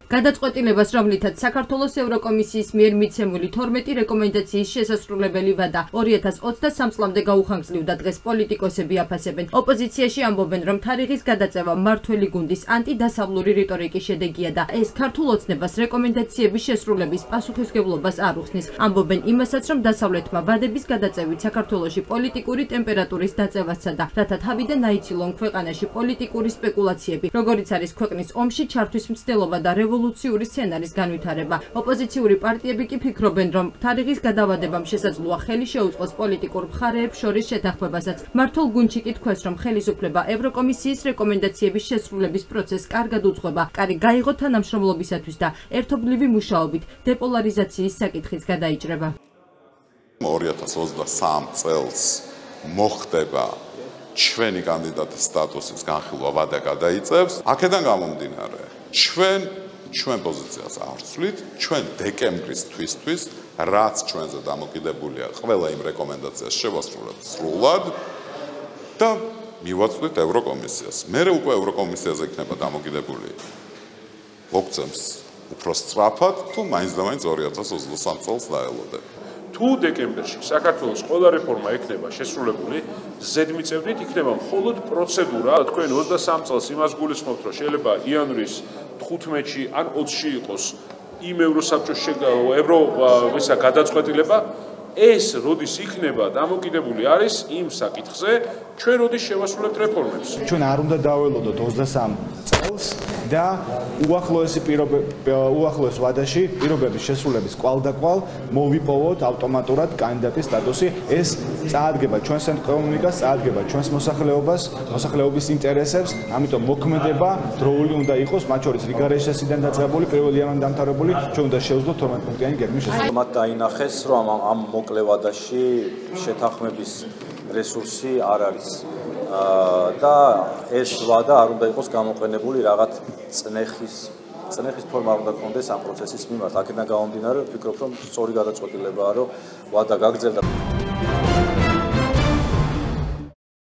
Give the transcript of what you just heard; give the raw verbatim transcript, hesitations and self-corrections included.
გადაწყვეტილებას, რომლითაც საქართველოს ევროკომისიის მიერ მიცემული თორმეტი რეკომენდაციის შესასრულებელი ვადა ორი ათას ოცდასამ წლამდე გაუხანგრძლივდა დღეს პოლიტიკოსები აფასებენ. ოპოზიციაში ამბობენ, რომ თარიღის გადაწევა მმართველი გუნდის ანტიდასავლური რიტორიკის შედეგია და ეს ქართულ ოცნებას რეკომენდაციების შესრულების პასუხისმგებლობას არ უხსნის. ამბობენ იმასაც, რომ დასავლეთმა ვადების გადაწევით საქართველოში პოლიტიკური ტემპერატურის დაწევასა და რათა თავიდან აიცილონ ქვეყანაში პოლიტიკური სპეკულაციები, როგორიც არის ქვეყნის ომში ჩართვის მცდელობა და რევოლუციური სცენარის განვითარება. ოპოზიციური პარტიები კი ფიქრობენ, რომ თარიღის გადავადებამ შესაძლოა ხელი შეუწყოს პოლიტიკურ მხარეებს შორის შეთანხმებასაც. მმართველ გუნდში კი თქვეს, რომ ხელისუფლება ევროკომისიის რეკომენდაციების შესრულების პროცესს კარგად უძღვება, კარი გაიღო თანამშრომლობისათვის და ერთობლივი მუშაობით დეპოლარიზაციის საკითხიც გადაიჭრება. ორი ათას ოცდასამ წელს მოხდება ჩვენი კანდიდატის სტატუსის განხილვა ვადა გადაიწევს. აქედან გამომდინარე, ჩვენ ჩვენ პოზიციას არ ვცვლით, ჩვენ დეკემბრის თვისთვის, რაც ჩვენზე დამოკიდებულია, ყველა იმ რეკომენდაციას შევასრულებთ სრულად და მივაწვდით ევროკომისიას. მერე უკვე ევროკომისიაზე იქნება დამოკიდებული. მოგცემს უფრო სწრაფად, თუ მაინც და მაინც ორი ათას ოცდასამ წელს დაელოდებით. თუ დეკემბერში საქართველოს ყველა რეფორმა იქნება შესრულებული, ზედმიწევნით იქნება მხოლოდ პროცედურა. თქვენ ოცდასამ წელს იმას გულისხმობთ, რომ შეიძლება იანვრის თხუთმეტში ან ოცში იყოს იმ ევროსაბჭოს ევროისა გადაწყვეტილება. ეს როდის იქნება დამოკიდებული არის იმ საკითხზე, ჩვენ როდის შევასრულებთ რეფორმებს. ჩვენ არ უნდა დაველოდოთ ოცდასამ წელს და უახლოესი უახლოეს ვადაში პირობების შესრულების კვალდაკვალ მოვიპოვოთ ავტომატურად კანდიდატის სტატუსი. ეს წაადგება ჩვენს ეკონომიკას, წაადგება ჩვენს მოსახლეობას, მოსახლეობის ინტერესებს, ამიტომ მოქმედება დროული უნდა იყოს, მათ შორის რიგარეშესიდან დაწყებული, პირველი ამან დამთავრებული, ჩვენ უნდა შევძლოთ თორმეტ პუნქტიანი გეგმის შესრულება. მათ დაინახეს, რომ ამ მოკლევადაში შეთანხმების რესურსი არ არის და ეს ვადა არ უნდა იყოს გამოყენებული რაღაც წნეხის წნეხის ფორმა არ უნდა კონდეს ამ პროცესის მიმართ. აქედან გამომდინარე, ვფიქრობ, რომ სწორი გადაწყვეტილებაა, რომ ვადა გაგრძელდა.